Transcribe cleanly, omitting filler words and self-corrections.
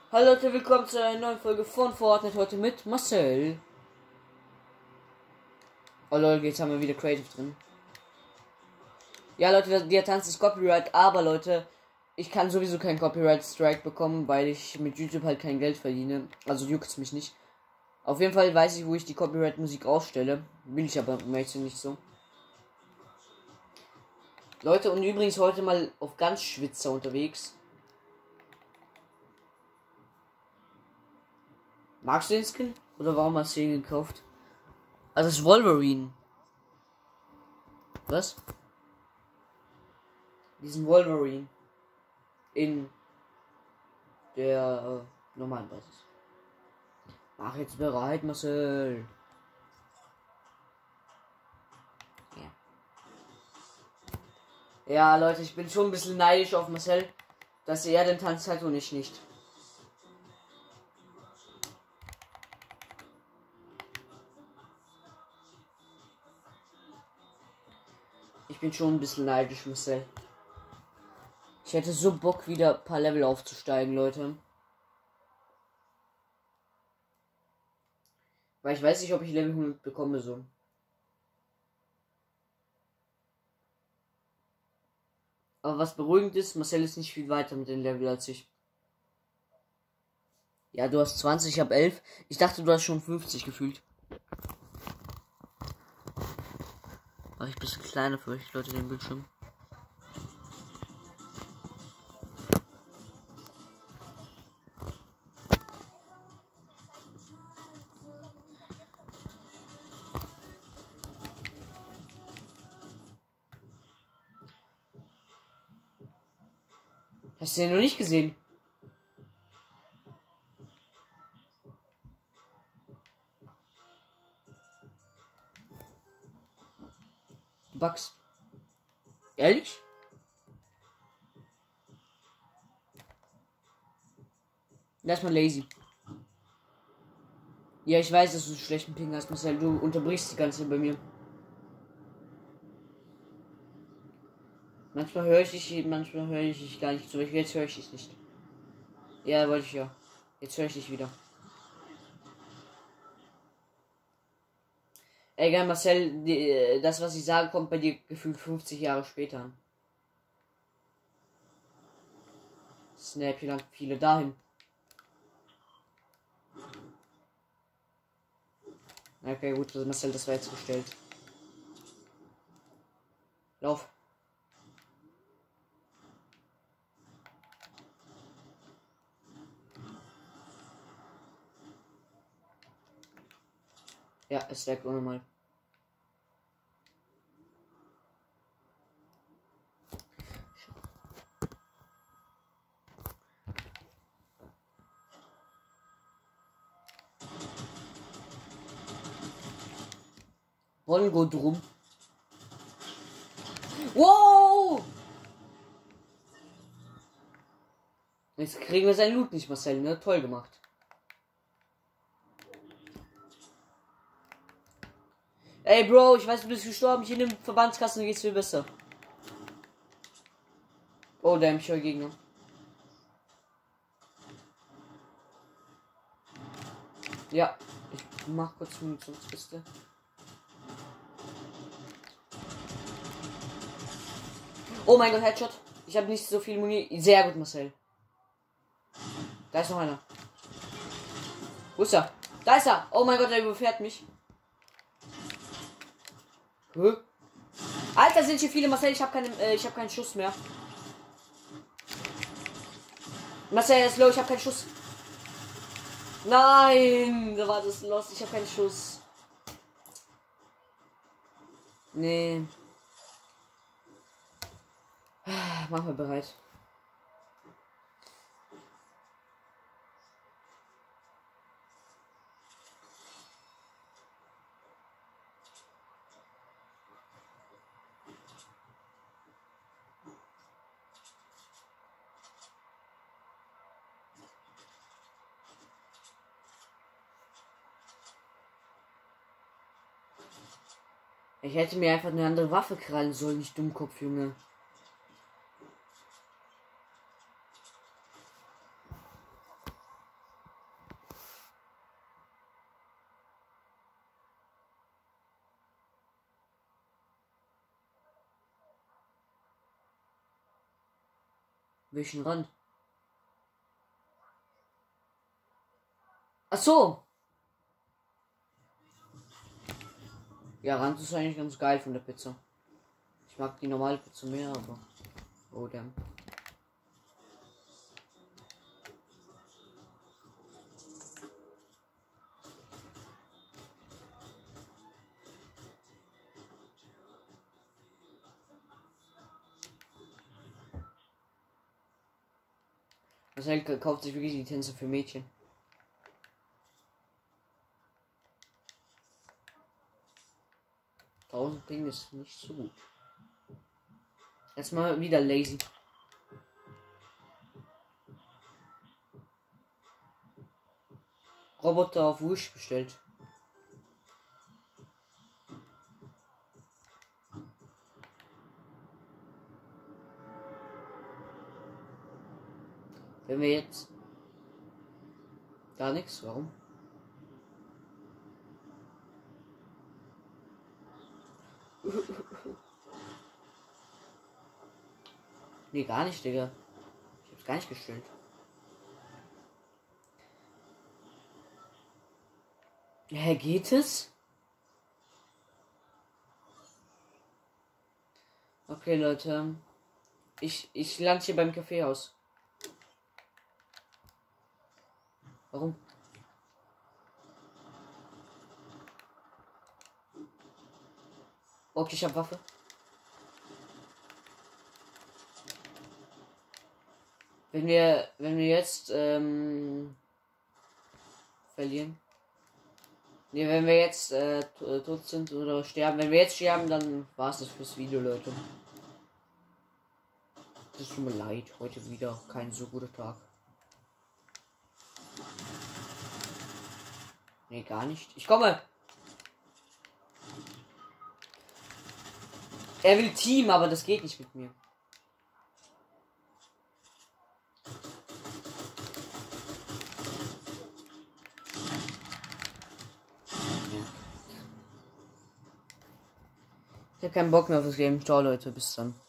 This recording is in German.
Hallo Leute, willkommen zu einer neuen Folge von Fortnite, heute mit Marcel. Oh Leute, jetzt haben wir wieder Creative drin. Ja Leute, der Tanz ist Copyright, aber Leute, ich kann sowieso keinen Copyright Strike bekommen, weil ich mit YouTube halt kein Geld verdiene. Also juckt's mich nicht. Auf jeden Fall weiß ich, wo ich die Copyright Musik ausstelle. Will ich aber möchte nicht so. Leute, und übrigens heute mal auf ganz Schwitzer unterwegs. Magst du den Skin? Oder warum hast du ihn gekauft? Also das ist Wolverine. Was? Diesen Wolverine. In der normalen Basis. Mach jetzt bereit, Marcel. Ja, Leute, ich bin schon ein bisschen neidisch auf Marcel, dass er den Tanz hat und ich nicht. Ich bin schon ein bisschen neidisch, Marcel. Ich hätte so Bock, wieder ein paar Level aufzusteigen, Leute. Weil ich weiß nicht, ob ich Level 100 bekomme, so. Aber was beruhigend ist, Marcel ist nicht viel weiter mit den Level als ich. Ja, du hast 20, ich habe 11. Ich dachte, du hast schon 50 gefühlt. Mach ich ein bisschen kleiner für euch, Leute, den Bildschirm. Hast du den noch nicht gesehen? Bugs. Ehrlich? Lass mal lazy. Ja, ich weiß, dass du einen schlechten Ping hast, Marcel. Du unterbrichst die ganze Zeit bei mir. Manchmal höre ich dich, manchmal höre ich dich gar nicht. So, jetzt höre ich dich nicht. Ja, wollte ich ja. Jetzt höre ich dich wieder. Egal, Marcel, das, was ich sage, kommt bei dir gefühlt 50 Jahre später an. Snap, hier lang viele dahin. Okay, gut, Marcel, das war jetzt gestellt. Lauf. Ja, ist weg, ohne mal. Bongo drum. Wow! Jetzt kriegen wir sein Loot nicht, Marcel, ne? Toll gemacht. Ey, Bro, ich weiß, du bist gestorben. Hier in dem Verbandskasten geht's viel besser. Oh, der mich Gegner. Ja, ich mach kurz Munitionskiste. Oh mein Gott, Headshot. Ich habe nicht so viel Munition. Sehr gut, Marcel. Da ist noch einer. Wo ist er? Da ist er. Oh mein Gott, er überfährt mich. Hä? Alter, sind hier viele, Marcel. Ich habe keinen Schuss mehr. Marcel ist low. Ich habe keinen Schuss. Nein, da war das los. Ich habe keinen Schuss. Nee. Mach mal bereit. Ich hätte mir einfach eine andere Waffe krallen sollen, nicht Dummkopf, Junge. Welchen Rand? Ach so. Ja, Rand ist eigentlich ganz geil von der Pizza. Ich mag die normale Pizza mehr, aber. Oh, damn. Marcel kauft sich wirklich die Tänze für Mädchen. Tausend Ping ist nicht so gut. Jetzt mal wieder lazy. Roboter auf Wish bestellt. Wenn wir jetzt gar nichts, warum? Nee, gar nicht, Digga. Ich hab's gar nicht gestellt. Hä, geht es? Okay, Leute. Ich lande hier beim Kaffeehaus. Warum? Okay, ich hab Waffe. Wenn wir jetzt verlieren. Ne, wenn wir jetzt tot sind oder sterben. Wenn wir jetzt sterben, dann war es das fürs Video, Leute. Es tut mir leid, heute wieder kein so guter Tag. Nee, gar nicht. Ich komme! Er will Team, aber das geht nicht mit mir. Ich habe keinen Bock mehr auf das Game. Ciao, Leute. Bis dann.